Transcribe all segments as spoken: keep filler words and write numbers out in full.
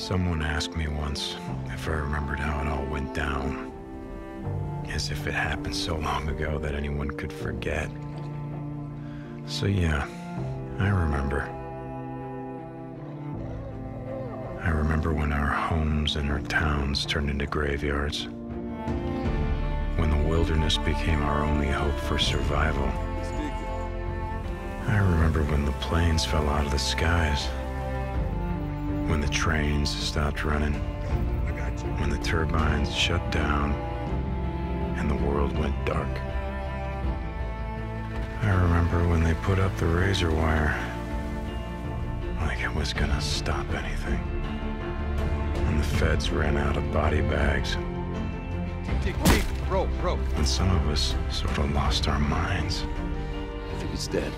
Someone asked me once if I remembered how it all went down, as if it happened so long ago that anyone could forget. So yeah, I remember. I remember when our homes and our towns turned into graveyards, when the wilderness became our only hope for survival. I remember when the planes fell out of the skies, when the trains stopped running, when the turbines shut down, and the world went dark. I remember when they put up the razor wire, like it was gonna stop anything. And the feds ran out of body bags. Dig deep, rope, rope. And some of us sort of lost our minds. I think he's dead.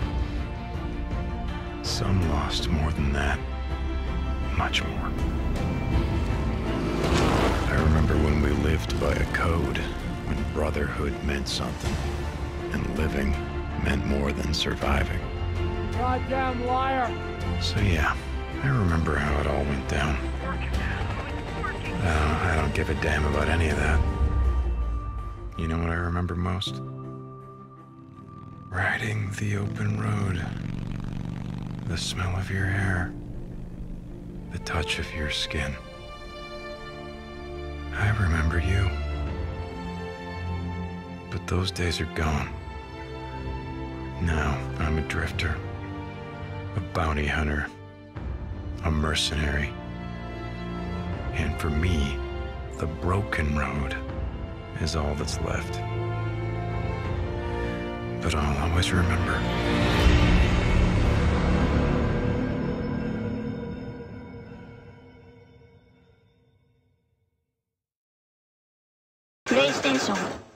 Some lost more than that. Much more. I remember when we lived by a code, when brotherhood meant something, and living meant more than surviving. Goddamn liar! So yeah, I remember how it all went down. Uh, I don't give a damn about any of that. You know what I remember most? Riding the open road. The smell of your hair. The touch of your skin. I remember you. But those days are gone. Now I'm a drifter, a bounty hunter, a mercenary. And for me, the broken road is all that's left. But I'll always remember. PlayStation